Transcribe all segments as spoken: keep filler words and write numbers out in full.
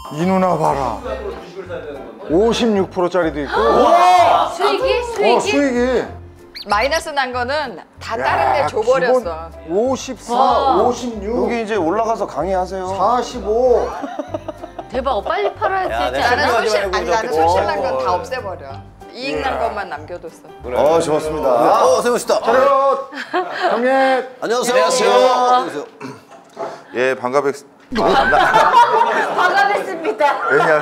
이 누나 봐라. 오십육 퍼센트짜리도 있고. 우와! 수익이? 수익이? 어, 수익이. 마이너스 난 거는 다 다른 데 줘버렸어. 오십사, 와. 오십육. 여기 이제 올라가서 강의하세요. 사십오. 대박, 빨리 팔아야지. 야, 내 나는 생각하지 손실, 말고 아니 나는 저렇게. 손실 난 건 다 어. 없애버려. 이익 난 것만 남겨뒀어. 그래. 어, 좋습니다. 어, 세모씨다. 차렷! 경례! 안녕하세요. 안녕하세요. 예, 반가뵙. 반갑습니다. 왜냐하면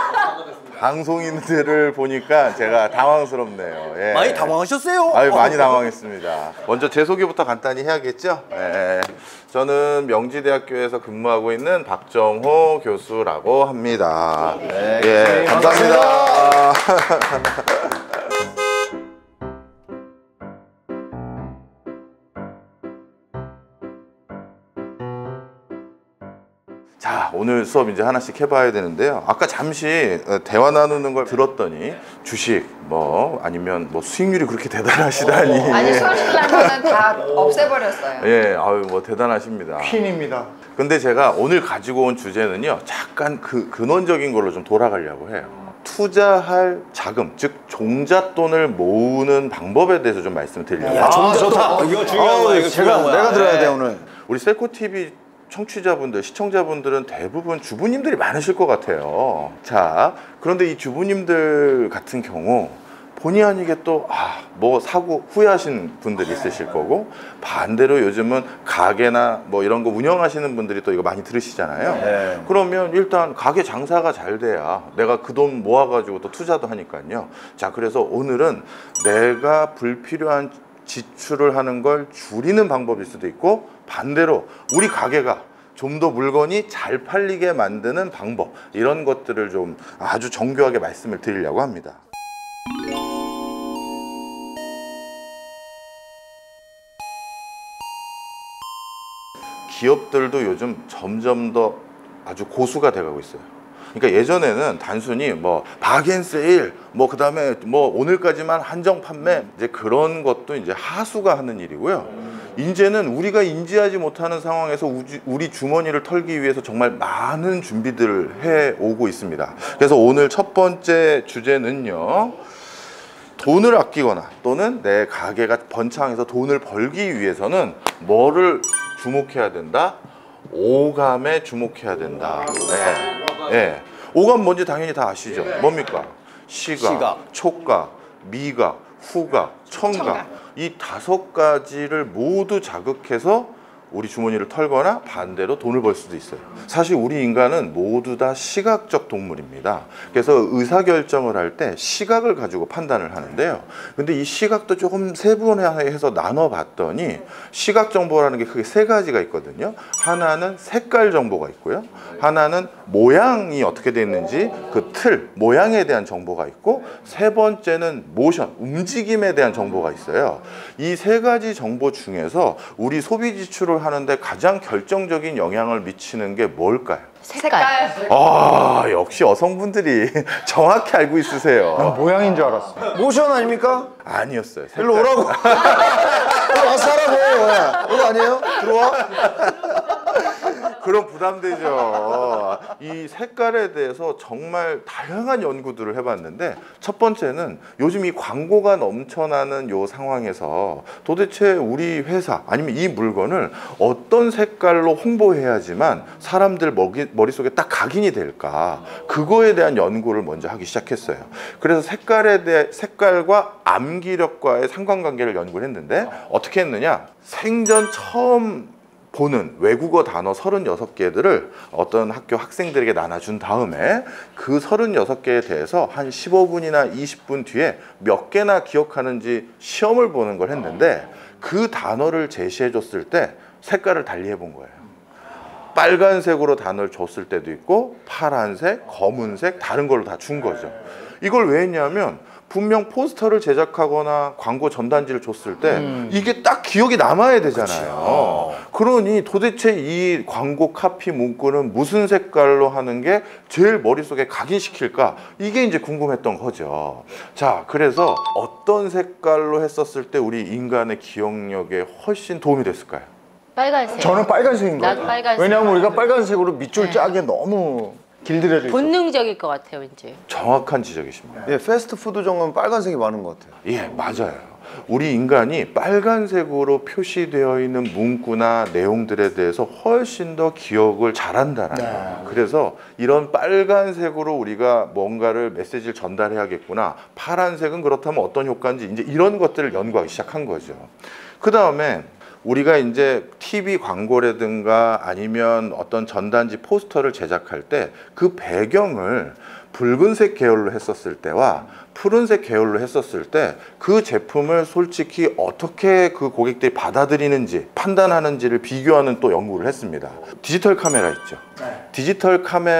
방송인들을 보니까 제가 당황스럽네요. 예. 많이 당황하셨어요? 아유, 많이 당황했습니다. 먼저 제 소개부터 간단히 해야겠죠? 예. 저는 명지대학교에서 근무하고 있는 박정호 교수라고 합니다. 네, 예, 감사합니다. 자, 오늘 수업 이제 하나씩 해봐야 되는데요. 아까 잠시 대화 나누는 걸 들었더니 주식 뭐 아니면 뭐 수익률이 그렇게 대단하시다니. 아니 손실 난 거는 다 없애버렸어요. 예, 아유 뭐 대단하십니다. 퀸입니다. 근데 제가 오늘 가지고 온 주제는요, 잠깐 그 근원적인 걸로 좀 돌아가려고 해요. 투자할 자금, 즉 종잣돈을 모으는 방법에 대해서 좀 말씀드리려고. 야, 종잣돈. 좋다. 이거 중요한 거야. 이거 제가, 중요한 거야. 내가 들어야 돼, 네. 오늘. 우리 셀코티비 청취자분들, 시청자분들은 대부분 주부님들이 많으실 것 같아요. 자, 그런데 이 주부님들 같은 경우 본의 아니게 또 아, 뭐 사고 후회하신 분들이 있으실 거고, 반대로 요즘은 가게나 뭐 이런 거 운영하시는 분들이 또 이거 많이 들으시잖아요. 네. 그러면 일단 가게 장사가 잘 돼야 내가 그 돈 모아가지고 또 투자도 하니까요. 자, 그래서 오늘은 내가 불필요한 지출을 하는 걸 줄이는 방법일 수도 있고, 반대로 우리 가게가 좀 더 물건이 잘 팔리게 만드는 방법, 이런 것들을 좀 아주 정교하게 말씀을 드리려고 합니다. 기업들도 요즘 점점 더 아주 고수가 돼가고 있어요. 그러니까 예전에는 단순히 뭐 바겐세일, 뭐 그다음에 뭐 오늘까지만 한정 판매, 이제 그런 것도 이제 하수가 하는 일이고요. 이제는 우리가 인지하지 못하는 상황에서 우주, 우리 주머니를 털기 위해서 정말 많은 준비들을 해 오고 있습니다. 그래서 오늘 첫 번째 주제는요, 돈을 아끼거나 또는 내 가게가 번창해서 돈을 벌기 위해서는 뭐를 주목해야 된다? 오감에 주목해야 된다. 네. 네. 오감 뭔지 당연히 다 아시죠? 뭡니까? 시각, 시각. 촉각, 미각, 후각, 청각. 청각. 이 다섯 가지를 모두 자극해서 우리 주머니를 털거나 반대로 돈을 벌 수도 있어요. 사실 우리 인간은 모두 다 시각적 동물입니다. 그래서 의사결정을 할 때 시각을 가지고 판단을 하는데요. 근데 이 시각도 조금 세분화해서 나눠봤더니 시각 정보라는 게 크게 세 가지가 있거든요. 하나는 색깔 정보가 있고요. 하나는 모양이 어떻게 되어 있는지 그 틀, 모양에 대한 정보가 있고, 세 번째는 모션, 움직임에 대한 정보가 있어요. 이 세 가지 정보 중에서 우리 소비 지출을 하는데 가장 결정적인 영향을 미치는 게 뭘까요? 색깔. 아, 역시 여성분들이 정확히 알고 있으세요. 난 모양인 줄 알았어. 모션 아닙니까? 아니었어요. 색깔. 일로 오라고. 일로 와서 하라고. 이거 아니에요? 들어와. 그럼 부담되죠. 이 색깔에 대해서 정말 다양한 연구들을 해봤는데, 첫 번째는 요즘 이 광고가 넘쳐나는 요 상황에서 도대체 우리 회사 아니면 이 물건을 어떤 색깔로 홍보해야지만 사람들 머리, 머릿속에 딱 각인이 될까, 그거에 대한 연구를 먼저 하기 시작했어요. 그래서 색깔에 대해 색깔과 암기력과의 상관관계를 연구를 했는데, 어떻게 했느냐, 생전 처음 보는 외국어 단어 서른여섯 개들을 어떤 학교 학생들에게 나눠준 다음에 그 서른여섯 개에 대해서 한 십오 분이나 이십 분 뒤에 몇 개나 기억하는지 시험을 보는 걸 했는데, 그 단어를 제시해 줬을 때 색깔을 달리 해본 거예요. 빨간색으로 단어를 줬을 때도 있고, 파란색, 검은색, 다른 걸로 다 준 거죠. 이걸 왜 했냐면, 분명 포스터를 제작하거나 광고 전단지를 줬을 때 음. 이게 딱 기억이 남아야 되잖아요. 그치. 그러니 도대체 이 광고 카피 문구는 무슨 색깔로 하는 게 제일 머릿속에 각인시킬까? 이게 이제 궁금했던 거죠. 자, 그래서 어떤 색깔로 했었을 때 우리 인간의 기억력에 훨씬 도움이 됐을까요? 빨간색. 저는 빨간색인 것 나도 같아요. 빨간색. 왜냐하면 우리가 빨간색으로 밑줄 짜기 너무 길들여져 있어. 본능적일 것 같아요, 왠지. 정확한 지적이십니다. 예, 패스트푸드 정은 빨간색이 많은 것 같아요. 예, 맞아요. 우리 인간이 빨간색으로 표시되어 있는 문구나 내용들에 대해서 훨씬 더 기억을 잘한다는 거예요. 그래서 이런 빨간색으로 우리가 뭔가를 메시지를 전달해야겠구나. 파란색은 그렇다면 어떤 효과인지 이제 이런 것들을 연구하기 시작한 거죠. 그 다음에 우리가 이제 티비 광고라든가 아니면 어떤 전단지 포스터를 제작할 때 그 배경을 붉은색 계열로 했었을 때와 푸른색 계열로 했었을 때 그 제품을 솔직히 어떻게 그 고객들이 받아들이는지 판단하는지를 비교하는 또 연구를 했습니다. 디지털 카메라 있죠. 디지털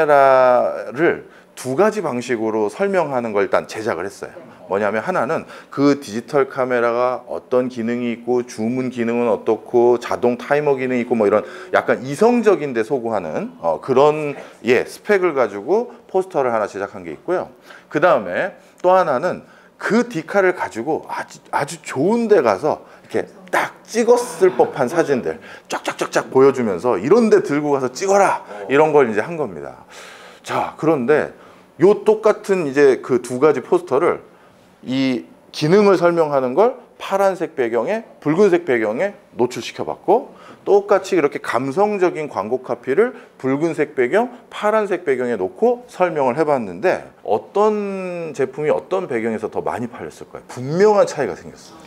카메라를 두 가지 방식으로 설명하는 걸 일단 제작을 했어요. 뭐냐면 하나는 그 디지털 카메라가 어떤 기능이 있고 줌은 기능은 어떻고 자동 타이머 기능이 있고 뭐 이런 약간 이성적인 데 소구하는 어 그런 예 스펙을 가지고 포스터를 하나 제작한 게 있고요. 그 다음에 또 하나는 그 디카를 가지고 아주, 아주 좋은 데 가서 이렇게 딱 찍었을 법한 사진들 쫙쫙쫙쫙 보여주면서 이런 데 들고 가서 찍어라 이런 걸 이제 한 겁니다. 자, 그런데 요 똑같은 이제 그 두 가지 포스터를 이 기능을 설명하는 걸 파란색 배경에 붉은색 배경에 노출시켜 봤고 똑같이 이렇게 감성적인 광고 카피를 붉은색 배경, 파란색 배경에 놓고 설명을 해봤는데 어떤 제품이 어떤 배경에서 더 많이 팔렸을까요? 분명한 차이가 생겼어요.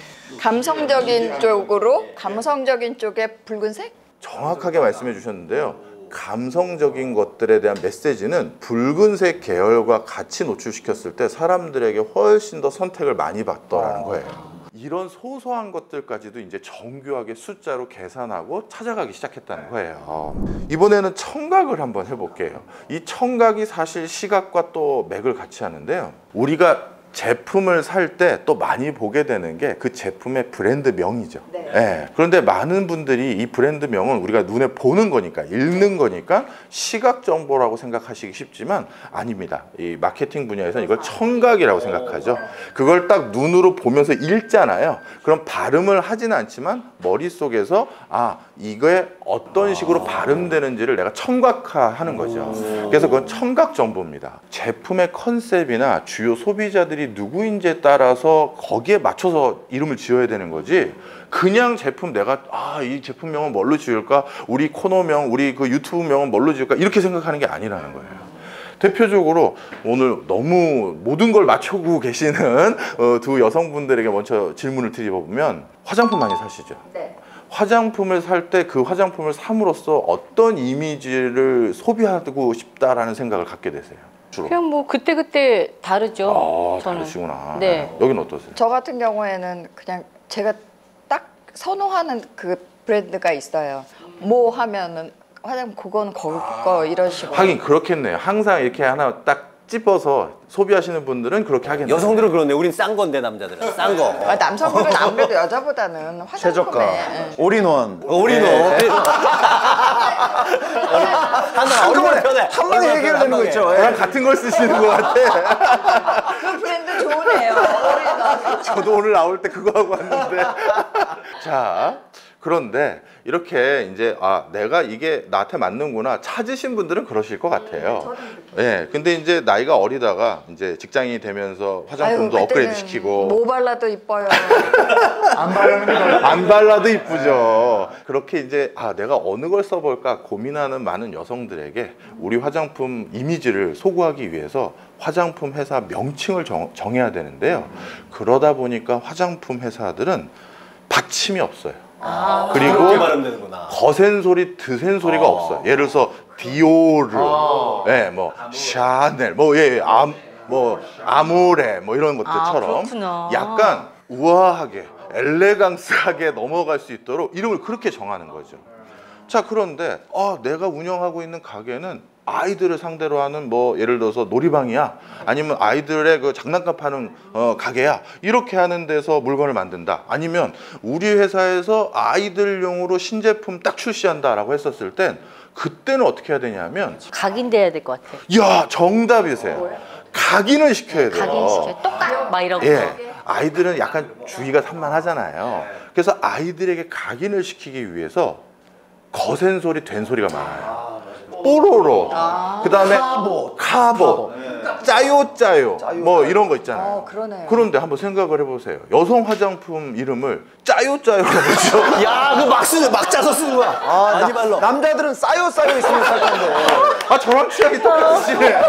감성적인 쪽으로 감성적인 쪽에 붉은색? 정확하게 말씀해 주셨는데요. 감성적인 것들에 대한 메시지는 붉은색 계열과 같이 노출시켰을 때 사람들에게 훨씬 더 선택을 많이 받더라는 거예요. 이런 소소한 것들까지도 이제 정교하게 숫자로 계산하고 찾아가기 시작했다는 거예요. 이번에는 청각을 한번 해볼게요. 이 청각이 사실 시각과 또 맥을 같이 하는데요. 우리가 제품을 살 때 또 많이 보게 되는 게 그 제품의 브랜드 명이죠. 네. 네. 그런데 많은 분들이 이 브랜드 명은 우리가 눈에 보는 거니까 읽는 거니까 시각 정보라고 생각하시기 쉽지만 아닙니다. 이 마케팅 분야에서는 이걸 청각이라고 생각하죠. 그걸 딱 눈으로 보면서 읽잖아요. 그럼 발음을 하지는 않지만 머릿속에서 아 이게 어떤 식으로 발음되는지를 내가 청각화하는 거죠. 그래서 그건 청각 정보입니다. 제품의 컨셉이나 주요 소비자들이 누구인지에 따라서 거기에 맞춰서 이름을 지어야 되는 거지 그냥 제품 내가 아 이 제품명은 뭘로 지을까? 우리 코너명, 우리 그 유튜브명은 뭘로 지을까? 이렇게 생각하는 게 아니라는 거예요. 대표적으로 오늘 너무 모든 걸 맞추고 계시는 어, 두 여성분들에게 먼저 질문을 드려보면 화장품 많이 사시죠? 네. 화장품을 살 때 그 화장품을 삼으로써 어떤 이미지를 소비하고 싶다라는 생각을 갖게 되세요? 주로. 그냥 뭐 그때그때 다르죠. 아, 저는. 다르시구나. 네. 여긴 어떠세요? 저 같은 경우에는 그냥 제가 딱 선호하는 그 브랜드가 있어요. 뭐 하면은 화장품 그건 거기 거 이런 식으로. 하긴 그렇겠네요. 항상 이렇게 하나 딱 찝어서 소비하시는 분들은 그렇게 하겠네요. 여성들은 그렇네. 우린 싼 건데 남자들은 싼 거. 아, 남성들은 아무래도 여자보다는 화장품에 최저가, 예. 올인원. 어, 우리도 하나 얼마나 편해. 한 방에 해결되는 거 있죠. 예. 저랑 같은 걸 쓰시는 것 같아. 그 브랜드 좋으네요. 올인원. 저도 오늘 나올 때 그거 하고 왔는데. 자, 그런데 이렇게 이제 아 내가 이게 나한테 맞는구나 찾으신 분들은 그러실 것 같아요. 예. 네, 근데 이제 나이가 어리다가 이제 직장인이 되면서 화장품도 아이고, 업그레이드 그때는 시키고 뭐 발라도 이뻐요. 안 바르는 안 발라도 이쁘죠. 그렇게 이제 아 내가 어느 걸 써볼까 고민하는 많은 여성들에게 우리 화장품 이미지를 소구하기 위해서 화장품 회사 명칭을 정, 정해야 되는데요. 그러다 보니까 화장품 회사들은 받침이 없어요. 아, 그리고 그렇게 발음되는구나. 거센 소리, 드센 소리가 어. 없어요. 예를 들어서 디오르, 예, 뭐 샤넬, 뭐 예, 아, 뭐 아모레, 뭐 이런 것들처럼 아, 그렇구나. 약간 우아하게, 엘레강스하게 넘어갈 수 있도록 이름을 그렇게 정하는 거죠. 자, 그런데 아, 내가 운영하고 있는 가게는 아이들을 상대로 하는 뭐 예를 들어서 놀이방이야 아니면 아이들의 그 장난감 파는 어, 가게야 이렇게 하는 데서 물건을 만든다 아니면 우리 회사에서 아이들용으로 신제품 딱 출시한다 라고 했었을 땐 그때는 어떻게 해야 되냐면 각인돼야 될 것 같아요. 야 정답이세요. 각인을 시켜야 돼요. 각인시켜요. 똑같 막 이런 거. 예, 아이들은 약간 주의가 산만하잖아요. 그래서 아이들에게 각인을 시키기 위해서 거센 소리, 된 소리가 많아요. 뽀로로, 아. 그다음에 카보. 카보, 짜요 짜요, 뭐 이런 거 있잖아요. 어, 그러네요. 그런데 한번 생각을 해보세요. 여성 화장품 이름을 짜요 짜요라고 하죠. 야, 그 막 쓰는, 막 짜서 쓰는 거야. 아, 아니 말로. 남자들은 쌓여 쌓여 있으면 살 건데. 아, 저랑 취향이 똑같으시네.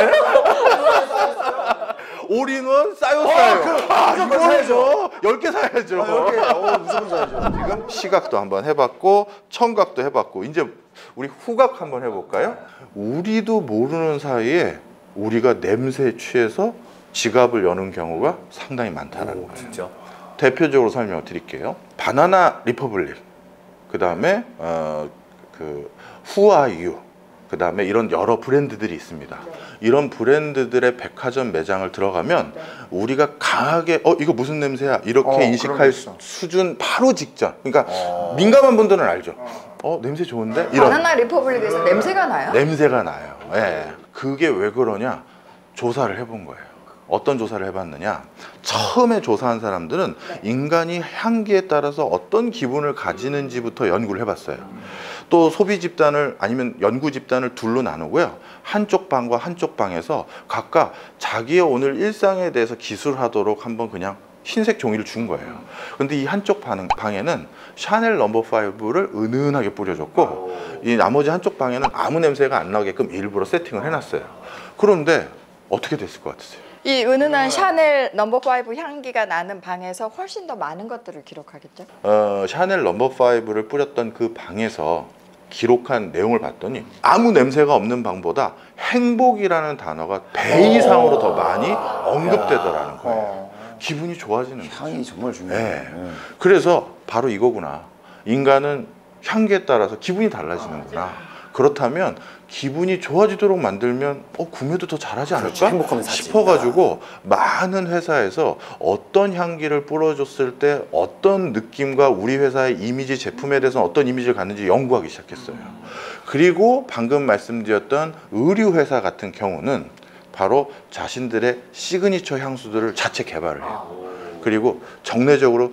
올인원 싸요 싸요. 그럼 아, 무조건 이거 사야죠. 사야죠. 열 개 사야죠. 이렇게, 어, 무조건 사야죠. 지금 시각도 한번 해봤고 청각도 해봤고 이제 우리 후각 한번 해볼까요? 우리도 모르는 사이에 우리가 냄새에 취해서 지갑을 여는 경우가 상당히 많다는 거예요. 진짜. 대표적으로 설명을 드릴게요. 바나나 리퍼블릭, 그 다음에 어, 그 후아유, 그 다음에 이런 여러 브랜드들이 있습니다. 이런 브랜드들의 백화점 매장을 들어가면 우리가 강하게 어 이거 무슨 냄새야 이렇게 어, 그런 게 인식할 있어. 수준 바로 직전. 그러니까 민감한 분들은 알죠. 어 냄새 좋은데 이런 바나나 리퍼블릭에서 냄새가 나요? 냄새가 나요. 예. 그게 왜 그러냐? 조사를 해본 거예요. 어떤 조사를 해봤느냐? 처음에 조사한 사람들은 인간이 향기에 따라서 어떤 기분을 가지는지부터 연구를 해봤어요. 또 소비 집단을 아니면 연구 집단을 둘로 나누고요. 한쪽 방과 한쪽 방에서 각각 자기의 오늘 일상에 대해서 기술하도록 한번 그냥 흰색 종이를 준 거예요. 근데 이 한쪽 방, 방에는 샤넬 넘버 파이브를 은은하게 뿌려줬고 이 나머지 한쪽 방에는 아무 냄새가 안 나게끔 일부러 세팅을 해놨어요. 그런데 어떻게 됐을 것 같으세요? 이 은은한 샤넬 넘버 파이브 향기가 나는 방에서 훨씬 더 많은 것들을 기록하겠죠? 어, 샤넬 넘버 파이브를 뿌렸던 그 방에서 기록한 내용을 봤더니 아무 냄새가 없는 방보다 행복이라는 단어가 배 이상으로 더 많이 언급되더라는 거예요. 기분이 좋아지는 거예요. 향이 정말 중요해요. 네. 그래서 바로 이거구나. 인간은 향기에 따라서 기분이 달라지는구나. 그렇다면 기분이 좋아지도록 만들면 어, 구매도 더 잘하지 않을까 그렇죠. 행복하면 사지. 싶어가지고 많은 회사에서 어떤 향기를 뿌려줬을 때 어떤 느낌과 우리 회사의 이미지 제품에 대해서 어떤 이미지를 갖는지 연구하기 시작했어요. 그리고 방금 말씀드렸던 의류 회사 같은 경우는 바로 자신들의 시그니처 향수들을 자체 개발을 해요. 그리고 정례적으로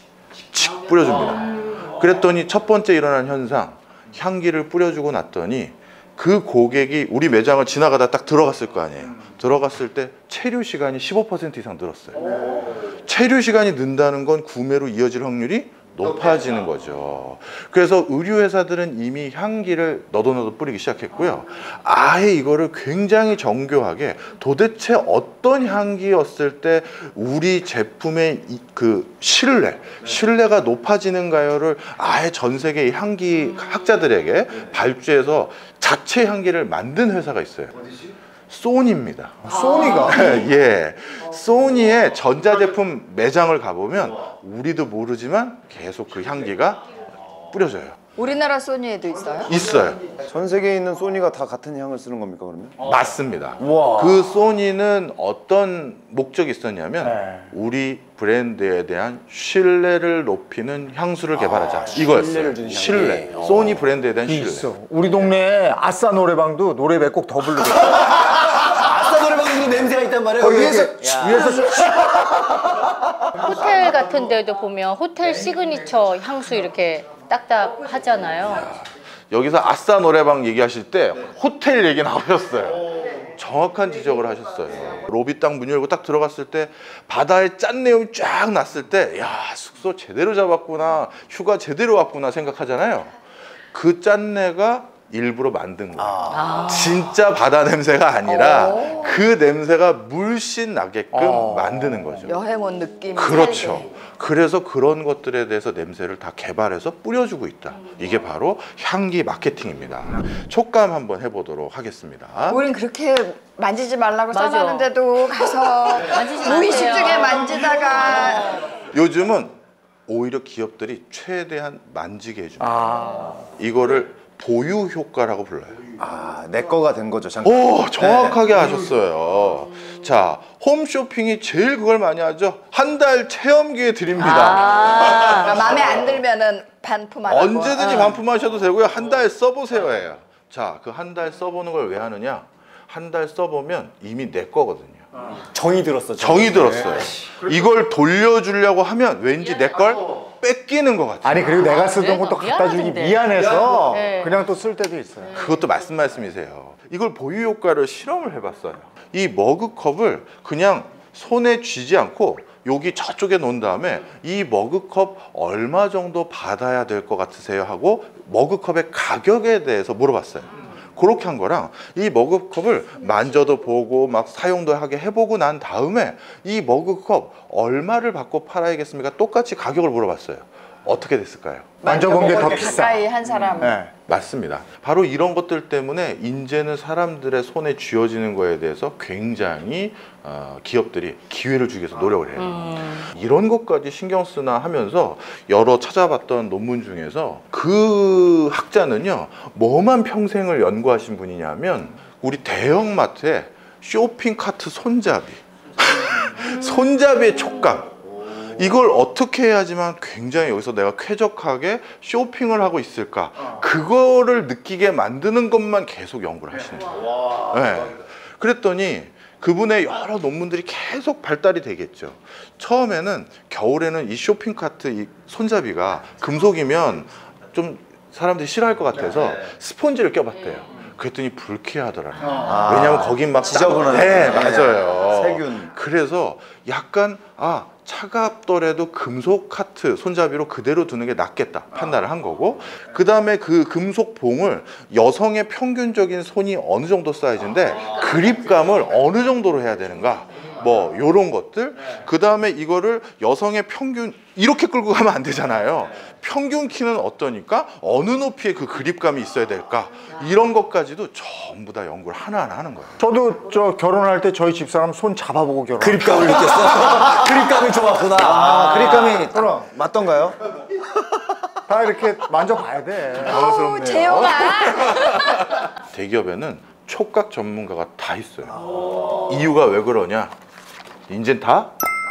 칙칙 뿌려줍니다. 그랬더니 첫 번째 일어난 현상, 향기를 뿌려주고 났더니 그 고객이 우리 매장을 지나가다 딱 들어갔을 거 아니에요. 들어갔을 때 체류 시간이 십오 퍼센트 이상 늘었어요. 체류 시간이 는다는 건 구매로 이어질 확률이 높아지는 거죠. 그래서 의류 회사들은 이미 향기를 너도너도 뿌리기 시작했고요. 아예 이거를 굉장히 정교하게 도대체 어떤 향기였을 때 우리 제품의 이, 그 신뢰, 신뢰가 높아지는가요를 아예 전 세계 향기 학자들에게 발주해서 자체 향기를 만든 회사가 있어요. 소니입니다. 소니가? 예, 소니의 전자제품 매장을 가보면 우리도 모르지만 계속 그 향기가 뿌려져요. 우리나라 소니에도 있어요? 있어요. 전 세계에 있는 소니가 다 같은 향을 쓰는 겁니까 그러면? 맞습니다. 우와. 그 소니는 어떤 목적이 있었냐면 네. 우리 브랜드에 대한 신뢰를 높이는 향수를 개발하자 이거였어요. 신뢰를 주는 향기. 신뢰. 어. 소니 브랜드에 대한 신뢰. 있어. 우리 동네에 아싸 노래방도 노래 몇 곡 더 부르고. 아싸 노래방에도 냄새가 있단 말이에요. 거기 위에서 위에서 호텔 같은 데도 보면 호텔 시그니처 향수 이렇게 딱딱 하잖아요. 여기서 아싸 노래방 얘기하실 때 호텔 얘기 나오셨어요. 정확한 지적을 하셨어요. 로비 딱 문 열고 딱 들어갔을 때 바다에 짠 내용이 쫙 났을 때 야, 숙소 제대로 잡았구나, 휴가 제대로 왔구나 생각하잖아요. 그 짠내가 일부러 만든 거예요. 아. 진짜 바다 냄새가 아니라 오. 그 냄새가 물씬 나게끔 어. 만드는 거죠. 여행 온 느낌. 그렇죠. 그래서 그런 것들에 대해서 냄새를 다 개발해서 뿌려주고 있다. 이게 바로 향기 마케팅입니다. 촉감 한번 해보도록 하겠습니다. 우린 그렇게 만지지 말라고 맞아. 써놨는데도 가서 만지지 무의식 마세요. 중에 만지다가 요즘은 오히려 기업들이 최대한 만지게 해줍니다. 아. 이거를 보유 효과라고 불러요. 아, 내 거가 된 거죠. 잠깐. 오, 정확하게 하셨어요. 자, 홈쇼핑이 제일 그걸 많이 하죠. 한 달 체험 기회 드립니다. 아. 그러니까 마음에 안 들면은 반품하라고. 언제든지 어. 반품하셔도 되고요. 한 달 써보세요 해요. 자, 그 한 달 써보는 걸 왜 하느냐? 한 달 써보면 이미 내 거거든요. 정이 들었어. 정이 들었어요. 이걸 돌려주려고 하면 왠지 내 걸 뺏기는 것 같아요. 아니 그리고 내가 쓰던 그래도 것도 갖다 주기 미안하던데. 미안해서 네. 그냥 또 쓸 때도 있어요. 그것도 맞는 말씀이세요. 이걸 보유 효과를 실험을 해봤어요. 이 머그컵을 그냥 손에 쥐지 않고 여기 저쪽에 놓은 다음에 이 머그컵 얼마 정도 받아야 될 것 같으세요 하고 머그컵의 가격에 대해서 물어봤어요. 그렇게 한 거랑 이 머그컵을 만져도 보고 막 사용도 하게 해보고 난 다음에 이 머그컵 얼마를 받고 팔아야겠습니까? 똑같이 가격을 물어봤어요. 어떻게 됐을까요? 만져본 게 더 만져보고 비싸. 가까이 한 사람. 네. 맞습니다. 바로 이런 것들 때문에 이제는 사람들의 손에 쥐어지는 거에 대해서 굉장히 어, 기업들이 기회를 주기 위해서 노력을 해요. 음. 이런 것까지 신경 쓰나 하면서 여러 찾아봤던 논문 중에서 그 학자는요, 뭐만 평생을 연구하신 분이냐면 우리 대형마트에 쇼핑카트 손잡이, 손잡이의 촉감, 이걸 어떻게 해야지만 굉장히 여기서 내가 쾌적하게 쇼핑을 하고 있을까, 그거를 느끼게 만드는 것만 계속 연구를 하시는 거예요. 네. 그랬더니 그분의 여러 논문들이 계속 발달이 되겠죠. 처음에는 겨울에는 이 쇼핑카트 이 손잡이가 금속이면 좀 사람들이 싫어할 것 같아서 스펀지를 껴봤대요. 그랬더니 불쾌하더라고요. 아. 왜냐하면 거긴 막 지저분하네. 네, 맞아요. 세균. 그래서 약간 아 차갑더라도 금속 카트 손잡이로 그대로 두는 게 낫겠다 판단을 한 거고, 그 다음에 그 금속 봉을 여성의 평균적인 손이 어느 정도 사이즈인데 그립감을 어느 정도로 해야 되는가, 뭐 요런 것들. 그 다음에 이거를 여성의 평균 이렇게 끌고 가면 안 되잖아요. 평균 키는 어떠니까 어느 높이에 그 그립감이 있어야 될까, 이런 것까지도 전부 다 연구를 하나하나 하는 거예요. 저도 저 결혼할 때 저희 집사람 손 잡아보고 결혼. 그립감을 느꼈어. 그립감이 좋았구나. 아, 그립감이 그럼. 맞던가요? 다 이렇게 만져봐야 돼. 오, 당황스럽네요. 재영아. 대기업에는 촉각 전문가가 다 있어요. 이유가 왜 그러냐? 이제 다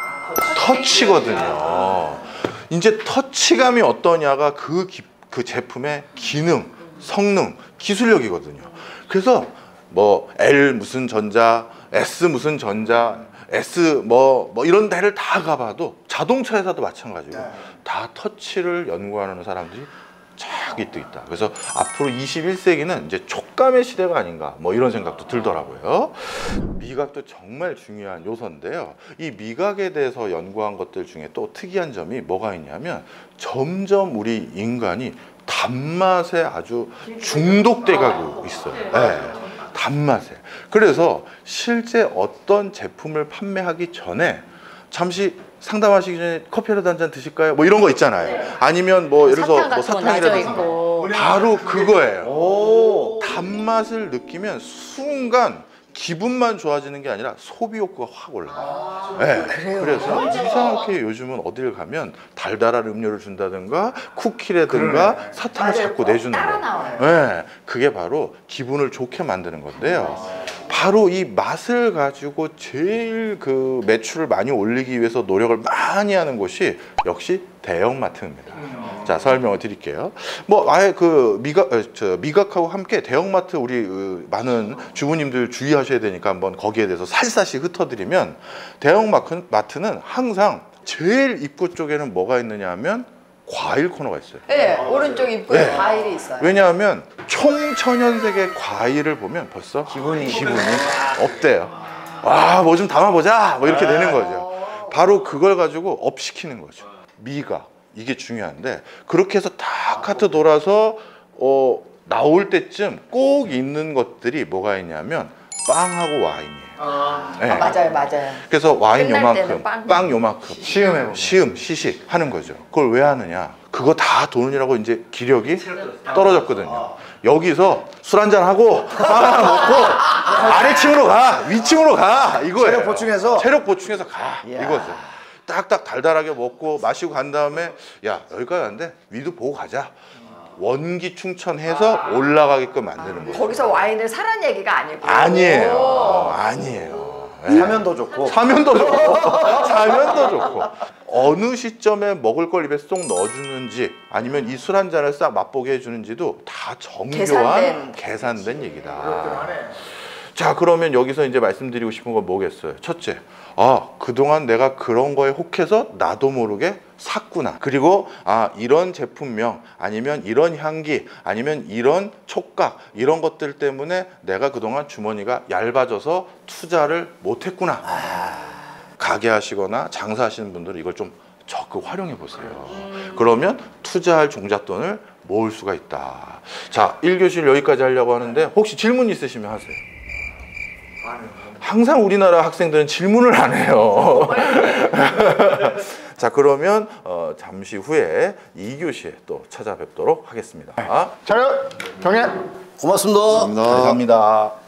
터치거든요. 이제 터치감이 어떠냐가 그, 기, 그 제품의 기능, 성능, 기술력이거든요. 그래서 뭐 L 무슨 전자, S 무슨 전자, S 뭐, 뭐 이런 데를 다 가봐도 자동차 회사도 마찬가지고 다 터치를 연구하는 사람들이 쫙 또 있다. 그래서 앞으로 이십일 세기는 이제 촉감의 시대가 아닌가, 뭐 이런 생각도 들더라고요. 미각도 정말 중요한 요소인데요. 이 미각에 대해서 연구한 것들 중에 또 특이한 점이 뭐가 있냐면 점점 우리 인간이 단맛에 아주 중독돼 가고 있어요. 네, 단맛에. 그래서 실제 어떤 제품을 판매하기 전에 잠시 상담하시기 전에 커피라도 한 잔 드실까요? 뭐 이런 거 있잖아요. 아니면 뭐 예를 들어서 사탕 뭐 같은 거 사탕이라도 나져 있고. 바로 그거예요. 오. 단맛을 느끼면 순간 기분만 좋아지는 게 아니라 소비 욕구가 확 올라가요. 네. 그래서 이상하게 요즘은 어딜 가면 달달한 음료를 준다든가 쿠키라든가 사탕을 자꾸 내주는 따라 거예요. 나와요. 네. 그게 바로 기분을 좋게 만드는 건데요. 바로 이 맛을 가지고 제일 그 매출을 많이 올리기 위해서 노력을 많이 하는 곳이 역시 대형마트입니다. 자, 설명을 드릴게요. 뭐 아예 그 미각 어, 저 미각하고 함께 대형마트 우리 어, 많은 주부님들 주의하셔야 되니까 한번 거기에 대해서 살사시 흩어드리면, 대형마트는 항상 제일 입구 쪽에는 뭐가 있느냐 하면 과일 코너가 있어요. 네, 오른쪽 입구에 네. 과일이 있어요. 왜냐하면 총천연색의 과일을 보면 벌써 기분이 기분이 업돼요. 와, 뭐 좀 담아보자, 뭐 이렇게 되는 거죠. 바로 그걸 가지고 업 시키는 거죠. 미각, 이게 중요한데, 그렇게 해서 다 카트 돌아서 어, 나올 때쯤 꼭 있는 것들이 뭐가 있냐면 빵하고 와인이에요. 네. 아, 맞아요, 맞아요. 그래서 와인 끝날 요만큼, 때는 빵. 빵 요만큼 시음해. 시음, 시식 하는 거죠. 그걸 왜 하느냐? 그거 다 돈이라고 이제 기력이 떨어졌거든요. 여기서 술 한잔 하고 빵 하나 먹고 아래층으로 가, 위층으로 가, 이거예요. 체력 보충해서? 체력 보충해서 가, 이야. 이거죠. 딱딱 달달하게 먹고 마시고 간 다음에 야, 여기까지 왔는데 위도 보고 가자. 원기 충전해서 올라가게끔 만드는 거예요. 거기서 와인을 사란 얘기가 아니고. 아니에요. 오. 어, 아니에요. 네. 사면 더 좋고. 사면 더 좋고, 사면 더 좋고, 어느 시점에 먹을 걸 입에 쏙 넣어주는지, 아니면 이 술 한 잔을 싹 맛보게 해주는지도 다 정교한 계산된. 계산된 얘기다. 자, 자, 그러면 여기서 이제 말씀드리고 싶은 건 뭐겠어요? 첫째, 아, 그동안 내가 그런 거에 혹해서 나도 모르게 샀구나. 그리고 아, 이런 제품명 아니면 이런 향기 아니면 이런 촉각 이런 것들 때문에 내가 그동안 주머니가 얇아져서 투자를 못했구나. 가게 하시거나 장사하시는 분들은 이걸 좀 적극 활용해 보세요. 그러면 투자할 종잣돈을 모을 수가 있다. 자, 일 교시를 여기까지 하려고 하는데 혹시 질문 있으시면 하세요. 항상 우리나라 학생들은 질문을 안 해요. 자, 그러면 어, 잠시 후에 이 교시에 또 찾아뵙도록 하겠습니다. 차렷 경례. 고맙습니다. 감사합니다.